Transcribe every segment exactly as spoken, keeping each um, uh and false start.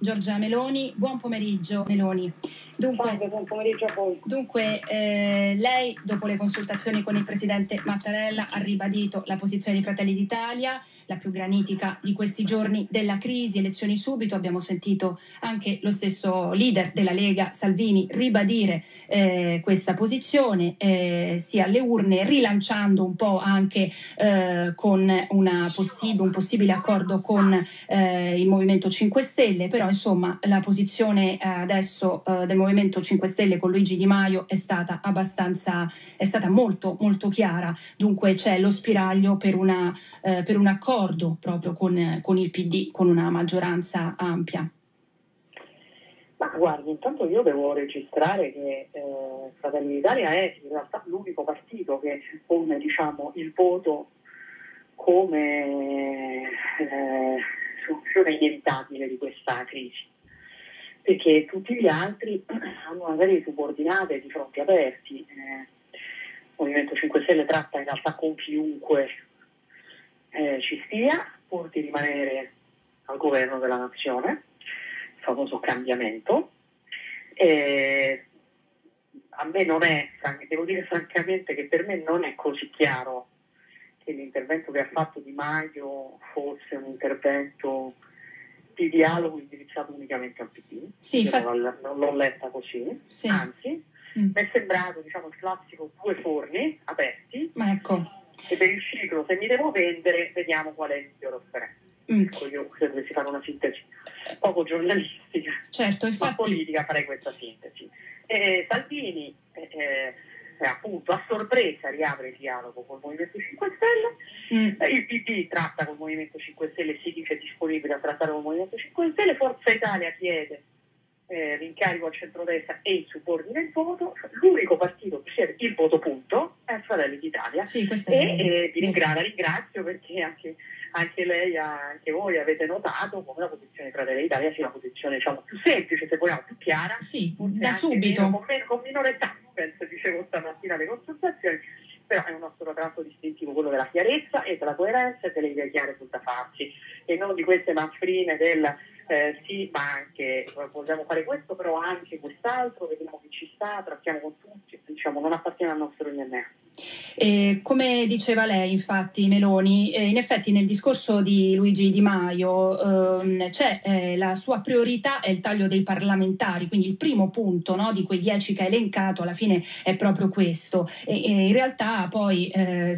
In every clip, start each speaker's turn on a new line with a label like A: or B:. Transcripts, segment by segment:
A: Giorgia Meloni. Buon pomeriggio Meloni. Dunque,
B: Salve, buon pomeriggio a voi.
A: Dunque eh, lei, dopo le consultazioni con il Presidente Mattarella, ha ribadito la posizione di Fratelli d'Italia, la più granitica di questi giorni della crisi, elezioni subito. Abbiamo sentito anche lo stesso leader della Lega, Salvini, ribadire eh, questa posizione, eh, sia alle urne, rilanciando un po' anche eh, con una possib- un possibile accordo con eh, il Movimento cinque Stelle, però insomma la posizione eh, adesso eh, del Movimento cinque Stelle con Luigi Di Maio è stata abbastanza, è stata molto molto chiara. Dunque c'è lo spiraglio per, una, eh, per un accordo proprio con, con il P D, con una maggioranza ampia.
B: Ma guardi, intanto io devo registrare che eh, Fratelli d'Italia è in realtà l'unico partito che pone, diciamo, il voto come eh, soluzione inevitabile di questa crisi, perché tutti gli altri hanno una serie di subordinate di fronti aperti. Eh, il Movimento cinque Stelle tratta in realtà con chiunque eh, ci stia, pur di rimanere al governo della nazione, il famoso cambiamento. Eh, a me non è, devo dire francamente che per me non è così chiaro che l'intervento che ha fatto Di Maio fosse un intervento di dialogo indirizzato unicamente al P D.
A: Sì,
B: Io
A: fa...
B: non, l'ho, non l'ho letta così, sì. Anzi mm. mi è sembrato, diciamo, il classico due forni aperti.
A: Ma ecco.
B: E per il ciclo, se mi devo vendere, vediamo qual è il migliore offerente. Mm. Ecco, io se dovessi fare una sintesi poco giornalistica,
A: certo, infatti...
B: ma politica, farei questa sintesi. E Salvini eh, eh, appunto a sorpresa riapre il dialogo col Movimento cinque Stelle, mm. eh, il P D tratta col Movimento cinque Stelle e si dice disponibile a trattare col Movimento cinque Stelle, Forza Italia chiede eh, l'incarico al centrodestra e il subordine il voto, l'unico partito che c'è il voto punto è Fratelli d'Italia.
A: Sì,
B: e eh, vi ringrazio, ringrazio perché anche, anche lei, anche voi avete notato come la posizione di Fratelli d'Italia sia una posizione, diciamo, più semplice, se vogliamo, più chiara,
A: sì, da subito,
B: meno, con, meno, con minore suspense, dicevo stamattina alle consultazioni, però è un nostro tratto distintivo quello della chiarezza e della coerenza e delle idee chiare sul da farsi, e non di queste manfrine del eh, sì, ma anche vogliamo fare questo, però anche quest'altro, vediamo chi ci sta, trattiamo con tutti, diciamo, non appartiene al nostro D N A.
A: Eh, come diceva lei, infatti, Meloni, eh, in effetti nel discorso di Luigi Di Maio ehm, c'è eh, la sua priorità è il taglio dei parlamentari, quindi il primo punto, no, di quei dieci che ha elencato alla fine è proprio questo. E, e in realtà poi eh,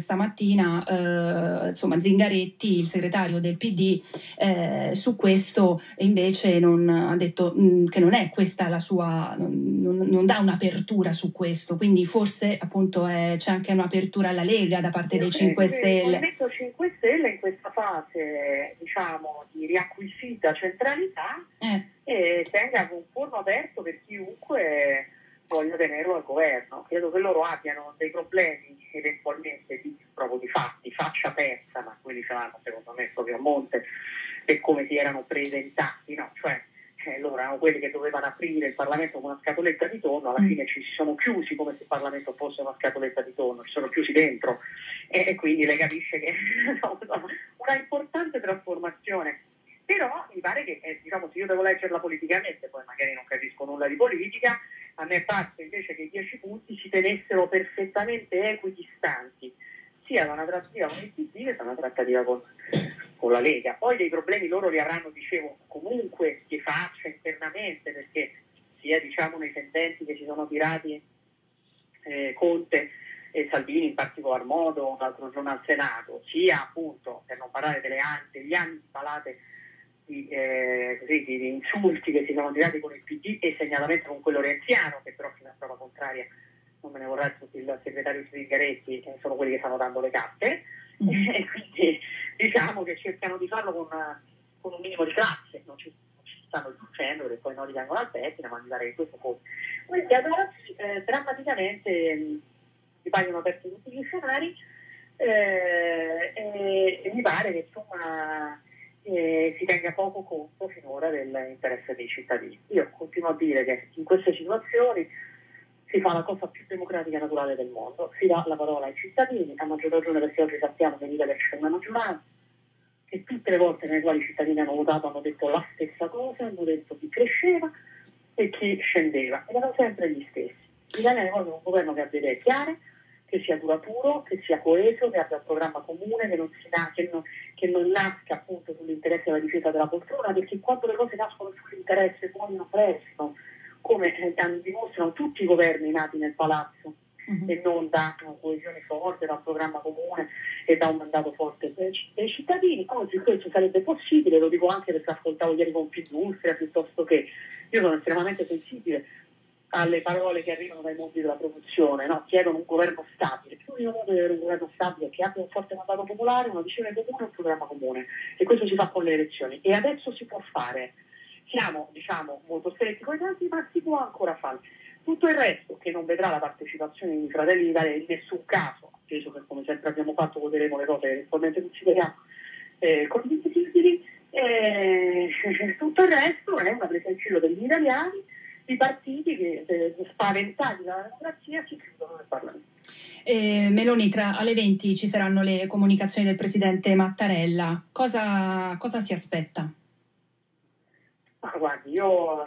A: stamattina eh, insomma Zingaretti, il segretario del P D, eh, su questo invece non, ha detto mh, che non è questa la sua, non, non, non dà un'apertura su questo, quindi forse appunto è, c'è anche un'apertura alla Lega da parte
B: Io
A: dei cinque Stelle.
B: Il Movimento cinque Stelle in questa fase, diciamo, di riacquisita centralità
A: eh.
B: eh, tenga un forno aperto per chiunque voglia tenerlo al governo. Credo che loro abbiano dei problemi eventualmente di, proprio di fatti, faccia persa, ma quelli ce l'hanno secondo me proprio a monte, per come si erano presentati, no? Cioè Eh, loro erano quelli che dovevano aprire il Parlamento con una scatoletta di tonno, alla fine ci si sono chiusi come se il Parlamento fosse una scatoletta di tonno, ci sono chiusi dentro e, e quindi lei capisce che no, no, una importante trasformazione. Però mi pare che, eh, diciamo, se io devo leggerla politicamente, poi magari non capisco nulla di politica, a me è parso invece che i dieci punti si tenessero perfettamente equidistanti, sia da una trattativa con il P D che da una trattativa con, con la Lega. Poi dei problemi loro li avranno, dicevo, comunque di faccia internamente, perché sia, diciamo, nei tendenti che si sono tirati eh, Conte e Salvini in particolar modo l'altro giorno al Senato, sia appunto, per non parlare delle ante, gli anni di palate di, eh, così, di, di insulti che si sono tirati con il P D e segnatamente con quello renziano, che però fino a prova contraria, non me ne vorrà il segretario Zingaretti, eh, sono quelli che stanno dando le carte, mm-hmm. e quindi diciamo che cercano di farlo con, con un minimo di classe, non ci, non ci stanno riuscendo perché poi non li vengono al pettine, ma mi pare che questo fosse. Quindi ad oggi eh, drammaticamente mh, si paiono aperti tutti gli scenari eh, e, e mi pare che insomma eh, si tenga poco conto finora dell'interesse dei cittadini. Io continuo a dire che in queste situazioni si fa la cosa più democratica e naturale del mondo, si dà la parola ai cittadini, a maggior ragione perché oggi sappiamo che in Italia c'è una maggioranza, che tutte le volte nelle quali i cittadini hanno votato hanno detto la stessa cosa, hanno detto chi cresceva e chi scendeva, ed erano sempre gli stessi. L'Italia è un governo che ha delle idee chiare, che sia duraturo, che sia coeso, che abbia un programma comune, che non, si na- che non, che non nasca appunto sull'interesse della difesa della poltrona, perché quando le cose nascono sull'interesse muoiono presto, come eh, dimostrano tutti i governi nati nel palazzo, mm-hmm. e non da una coesione forte, da un programma comune e da un mandato forte dei cittadini. Oggi questo sarebbe possibile, lo dico anche perché ascoltavo ieri Confindustria, piuttosto che io sono estremamente sensibile alle parole che arrivano dai mondi della produzione, no? Chiedono un governo stabile. L'unico modo di avere un governo stabile è che abbia un forte mandato popolare, una visione comune e un programma comune, e questo si fa con le elezioni, e adesso si può fare. Siamo, diciamo, molto stretti con i tempi, ma si può ancora fare. Tutto il resto, che non vedrà la partecipazione di Fratelli d'Italia in nessun caso, atteso che come sempre abbiamo fatto voteremo le cose che eventualmente consideriamo eh, condivisibili, eh, tutto il resto è una presa in giro degli italiani, i partiti che eh, spaventati dalla democrazia si chiudono nel Parlamento.
A: Eh, Meloni, tra alle venti ci saranno le comunicazioni del Presidente Mattarella. Cosa, cosa si aspetta?
B: Ma guardi, io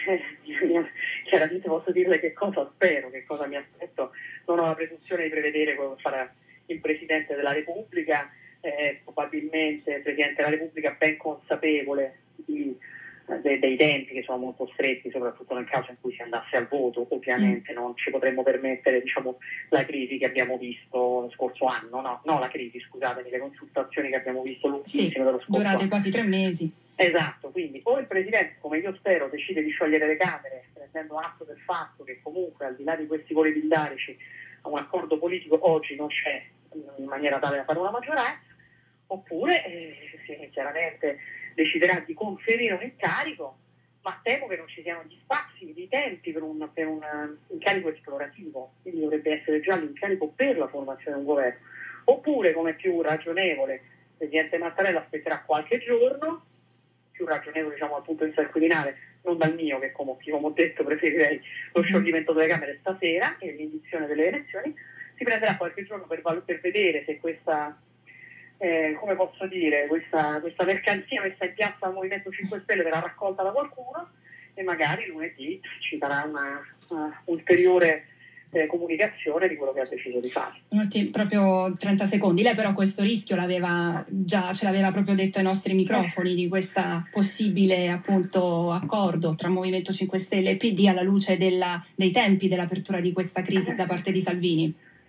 B: eh, chiaramente posso dirle che cosa spero, che cosa mi aspetto. Non ho la presunzione di prevedere cosa farà il Presidente della Repubblica, eh, probabilmente il Presidente della Repubblica ben consapevole di, de, dei tempi che sono molto stretti, soprattutto nel caso in cui si andasse al voto. Ovviamente mm. non ci potremmo permettere, diciamo, la crisi che abbiamo visto lo scorso anno, no, no la crisi, scusatemi, le consultazioni che abbiamo visto lunghissime
A: sì,
B: dello scorso
A: durate
B: anno.
A: quasi tre mesi.
B: Esatto, quindi o il Presidente, come io spero, decide di sciogliere le Camere, prendendo atto del fatto che comunque al di là di questi voli pindarici un accordo politico oggi non c'è in maniera tale da fare una maggioranza, oppure eh, chiaramente deciderà di conferire un incarico, ma temo che non ci siano gli spazi, i tempi per un, per un incarico esplorativo, quindi dovrebbe essere già l'incarico per la formazione di un governo, oppure, come più ragionevole, il Presidente Mattarella aspetterà qualche giorno, più ragionevole, diciamo, dal punto di vista del Quirinale, non dal mio, che come, come ho detto preferirei lo scioglimento delle Camere stasera e l'indizione delle elezioni. Si prenderà qualche giorno per, per vedere se questa, eh, come posso dire, questa, questa mercanzia messa in piazza dal Movimento cinque Stelle verrà raccolta da qualcuno, e magari lunedì ci darà una, una ulteriore Eh, comunicazione di quello che ha deciso di fare.
A: Ultimi, proprio trenta secondi. Lei però questo rischio l'aveva già, ce l'aveva proprio detto ai nostri microfoni, di questa possibile appunto accordo tra Movimento cinque Stelle e P D alla luce della, dei tempi dell'apertura di questa crisi da parte di Salvini.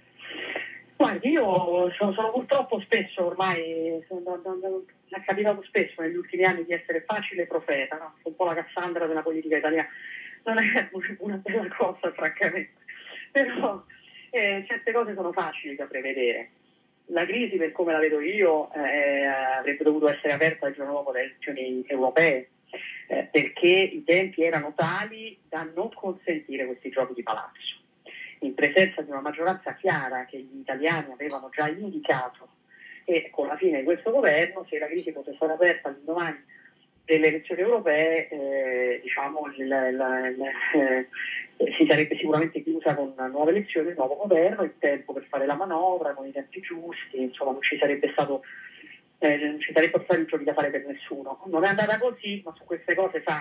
B: Guardi, io sono, sono purtroppo spesso ormai, sono, è capitato spesso negli ultimi anni di essere facile profeta, no? Un po' la Cassandra della politica italiana. Non è una bella cosa, francamente. Però eh, certe cose sono facili da prevedere. La crisi, per come la vedo io, eh, avrebbe dovuto essere aperta il giorno dopo le elezioni europee, eh, perché i tempi erano tali da non consentire questi giochi di palazzo. In presenza di una maggioranza chiara che gli italiani avevano già indicato, e con la fine di questo governo, se la crisi potesse essere aperta all'indomani delle elezioni europee, eh, diciamo, il, il, il, eh, si sarebbe sicuramente chiusa con nuove elezioni, il nuovo governo, il tempo per fare la manovra, con i tempi giusti, insomma non ci sarebbe stato eh, non ci sarebbero stati i giochi da fare per nessuno. Non è andata così, ma su queste cose sa,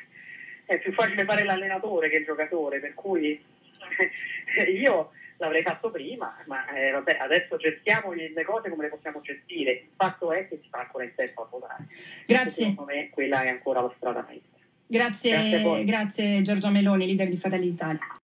B: è più facile fare l'allenatore che il giocatore, per cui io l'avrei fatto prima, ma eh, vabbè, adesso gestiamo le cose come le possiamo gestire. Il fatto è che si fa ancora in tempo a votare.
A: Grazie.
B: Secondo me quella è ancora la strada maestra.
A: Grazie, grazie, grazie Giorgia Meloni, leader di Fratelli d'Italia.